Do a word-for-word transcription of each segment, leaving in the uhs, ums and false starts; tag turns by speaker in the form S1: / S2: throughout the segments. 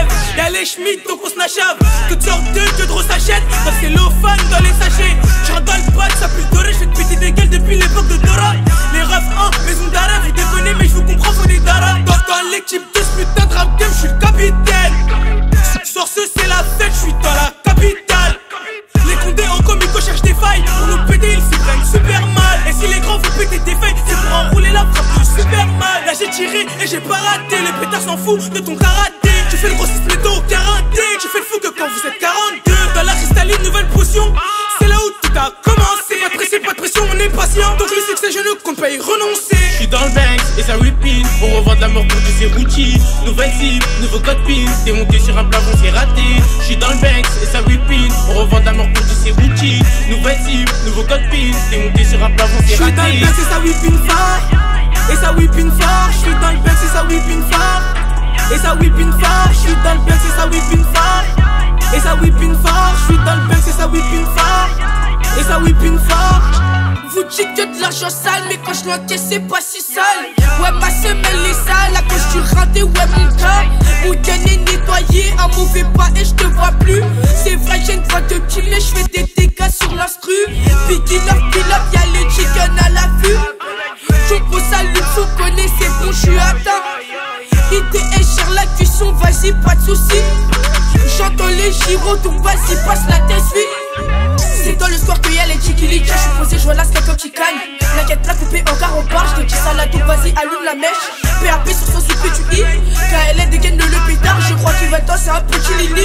S1: Y'a les Schmitt donc on snachave. Que tu sors de que trop s'achète. Dans le cellophane dans les sachets. J'rentre dans le bac, ça pue doré. J'fais te péter des gueules depuis l'époque de Dora. Les refs en maison d'arrêt, vous déconnez mais j'vous comprends faut des daras. Dans, dans l'équipe de ce putain de rap game, j'suis le capitaine. Sur ce c'est la fête, j'suis dans la capitale. Les condés en comico cherchent des failles. Pour nous péter ils s'y prennent super mal. Et si les grands vous pétez des failles, c'est pour enrouler la frappe de super mal. Là j'ai tiré et j'ai pas raté. Les pétards s'en foutent de ton karaté. Tu fais le grossiste mais t'es au karaté. Tu fais le fou que quand vous êtes quarante-deux. Dans la cristalline nouvelle potion. C'est là où tout a commencé. Pas de pression, pas de pression, on est patient. Donc le succès je ne compte pas y renoncer.
S2: J'suis dans le Banks et ça whippine. On revend de la mort pour tous ces routiers. Nouvelle cible, nouveau code pin. T'es monté sur un plafond, c'est raté. J'suis dans le Banks et ça whippine. On revend de la mort pour tous ces routiers. Nouvelle cible, nouveau code pin. T'es monté sur un plafond, c'est raté.
S1: J'suis dans le Banks et ça whippine fort. Et ça whippine fort. J'suis dans le Banks et ça whippine fort. Et ça whippine fort. J'suis dans le Banks et ça whippine fort. Et ça whippine fort. J'suis dans le Banks et ça whippine fort. Et ça whippine fort.
S3: Vous dites que de l'argent sale, mais quand je l'encaisse c'est pas si sale. Ouais ma semelle est sale, à cause du raté, ouais mon gars. Mon gun est nettoyé, un mauvais pas et je te vois plus. C'est vrai j'ai une voix de kill et je fais des dégâts sur l'instru. Beginner kill up, y'a le chicken à la vue. Jumbo salut, vous connaissez bon, j'suis atteint. I T S gère la cuisson, vas-y pas de soucis. J'entends les gyros, donc vas-y passe la tête, oui. C'est dans le square que y'a les chiquiliques. Je suis posé, je vois la slack comme Chicagne. L'inquiète plat coupé en quart, on parle. Je te dis ça là, donc vas-y, allume la mèche. P A P sur son souffle, tu i. K L N dégaine le pétard. Je crois qu'il va danser un petit lili.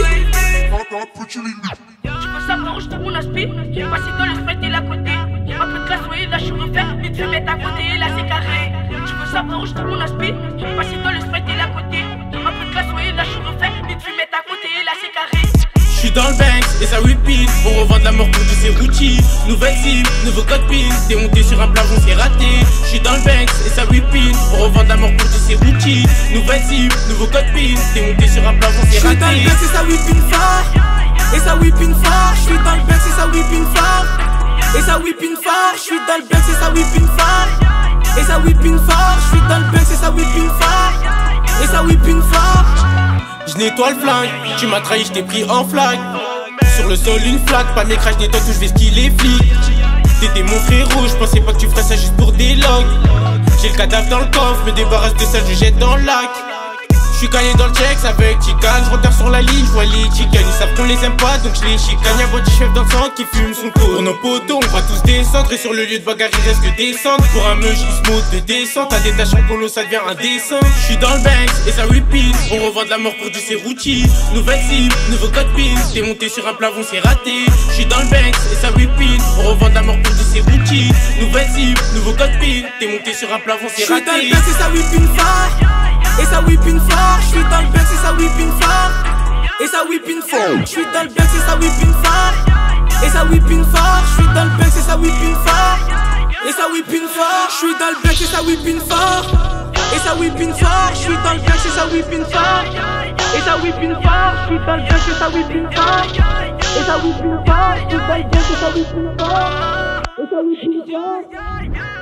S3: Je veux savoir où je trouve mon aspi. J'ai passé dans le sprite et la côté. Un peu de classe, oui, là je suis refait. Vite fait mettre à côté, là c'est carré. Je veux savoir où je trouve mon aspi. J'ai passé dans le sprite et la côté. Un peu de classe, oui, là je suis refait. Vite fait mettre à côté, là c'est carré.
S2: J'suis dans le Banks et ça whippine. On revend de la mort pour tous ces routiers. Nouvelle cible, nouveau code pin. T'es monté sur un plafond, c'est raté. J'suis dans le Banks et ça whippine. On revend de la mort pour tous ces routiers. Nouvelle cible, nouveau code pin. T'es monté sur un plafond, c'est raté.
S1: J'suis dans le Banks et ça whippine fort. Et ça whippine fort. J'suis dans le Banks et ça whippine fort. Et ça whippine fort. J'suis dans le Banks et ça whippine fort. Et ça whippine fort. J'suis dans le Banks et ça whippine fort. Et ça whippine fort.
S2: Je nettoie le flingue, tu m'as trahi, je t'ai pris en flag. Sur le sol une flaque, pas mes crashs, nettoie tout, je vais skier les flics. T'étais mon frérot, je pensais pas que tu ferais ça juste pour des logs. J'ai le cadavre dans le coffre, me débarrasse de ça, je jette dans le lac. J'suis gagné dans le checks avec chicane, j'retarde sur la ligne, j'vois les chicanes. Ils savent qu'on les aime pas donc j'les chicane. Y'a un chef dans le sang qui fume son tour. Pour nos potos, on va tous descendre. Et sur le lieu de bagarre il reste que descendre. Pour un meuge il se mote de descente. T'as des taches en polo ça devient indécent. J'suis dans le Banks et ça whippine. On revend de la mort pour du ces routiers. Nouvelle cible, nouveau code pin. T'es monté sur un plafond c'est raté. J'suis dans le Banks et ça whippine. On revend de la mort pour du ces routiers. Nouvelle cible, nouveau code pin. T'es monté sur un plafond c'est raté.
S1: J'suis dans le Banks et ça whippine fort. Et ça whippine fort. J'suis dans le Banks et ça whippine fort. Et ça whippine fort. J'suis dans le Banks et ça whippine fort. Et ça whippine fort. J'suis dans le Banks et ça whippine fort. Et ça whippine fort. J'suis dans le Banks et ça whippine fort. Et ça whippine fort. J'suis dans le Banks et ça whippine fort. Et ça whippine fort. J'suis dans le Banks et ça whippine fort. Et ça whippine fort. J'suis dans le Banks et ça whippine fort. Et ça whippine fort.